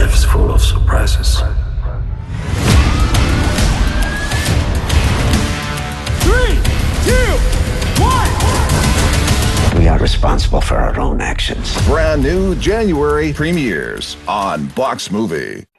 Life's full of surprises. 3, 2, 1. We are responsible for our own actions. Brand new January premieres on Box Movie.